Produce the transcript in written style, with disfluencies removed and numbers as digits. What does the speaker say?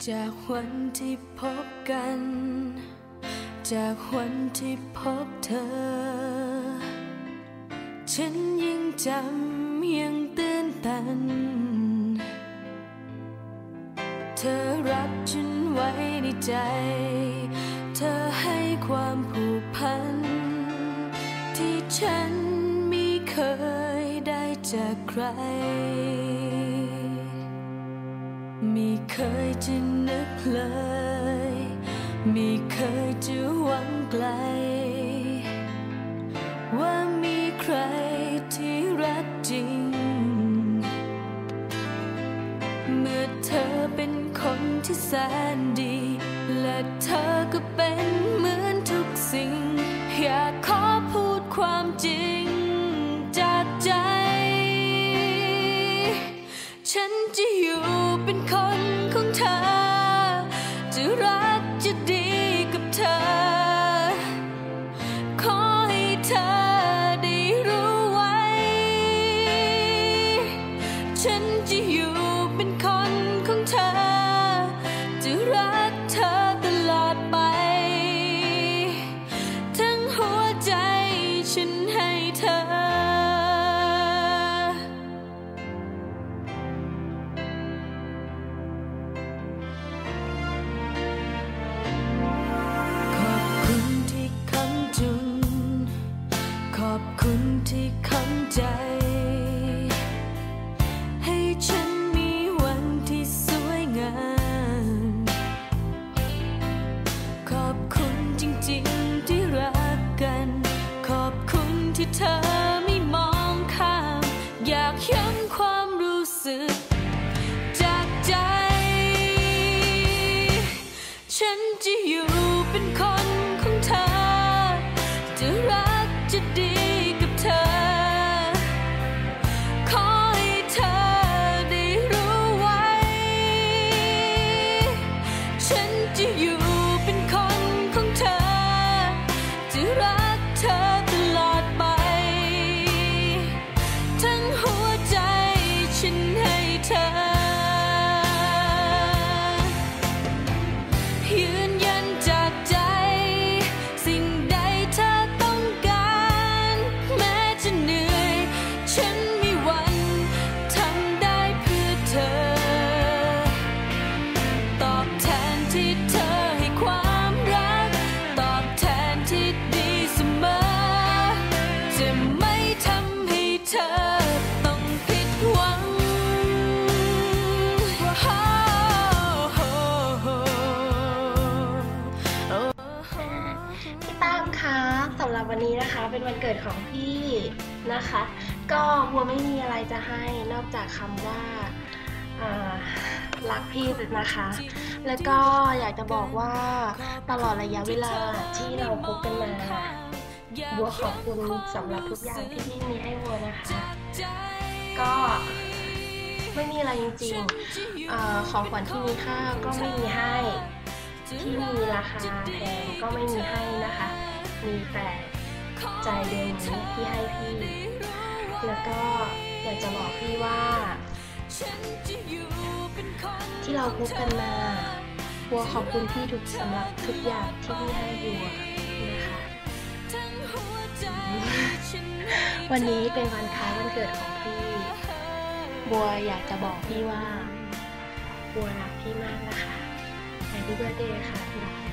จากวันที่พบกันจากวันที่พบเธอฉันยังจำยังตื่นตันเธอรับฉันไว้ในใจเธอให้ความผูกพันที่ฉันไม่เคยได้จากใครไม่เคยจะนึกเลยไม่เคยจะหวังไกลว่ามีใครที่รักจริงเมื่อเธอเป็นคนที่แสนดีและเธอก็เป็นเหมือนทุกสิ่งอยากขอพูดความจริงจากใจฉันจะอยู่เป็นคนของเธอจะรักจะดีกับเธอขอให้เธอได้รู้ไว้ฉันจะอยู่เป็นคนของเธอจะรักเธอตลอดไปทั้งหัวใจฉันให้เธอขอบคุณที่เข้าใจให้ฉันมีวันที่สวยงามขอบคุณจริงๆที่รักกันขอบคุณที่เธอไม่มองข้ามอยากย้ำความรู้สึกจากใจฉันจะอยู่เป็นคนของเธอจะรักจะดีกับเธอขอให้เธอได้รู้ไว้ฉันจะอยู่เป็นคนของเธอจะรักเธอตลอดไปทั้งหัวใจฉันให้เธอยืนยันจากใจสิ่งใดเธอต้องการแม้จะเหนื่อยฉันไม่หวั่นทำได้เพื่อเธอตอบแทนที่เธอให้ความรักตอบแทนที่ดีเสมอจะไม่ทำให้เธอต้องผิดหวังพี่ตั้มคะสำหรับวันนี้นะคะเป็นวันเกิดของพี่นะคะก็บัวไม่มีอะไรจะให้นอกจากคำว่ารักพี่นะคะแล้วก็อยากจะบอกว่าตลอดระยะเวลาที่เราคบกันมาบัวขอบคุณสำหรับทุกอย่างที่พี่มีให้บัวนะคะก็ไม่มีอะไรจริงๆของขวัญที่มีค่าก็ไม่มีให้ที่มีราคาแพงก็ไม่มีให้นะคะมีแต่ใจดวงนี้ที่ให้พี่แล้วก็อยากจะบอกพี่ว่าที่เราคบกันมาบัวขอบคุณพี่สำหรับทุกอย่างที่พี่ให้บัวนะคะวันนี้เป็นวันคล้ายวันเกิดของพี่บัวอยากจะบอกพี่ว่าบัวรักพี่มากนะคะHappy birthday ค่ะ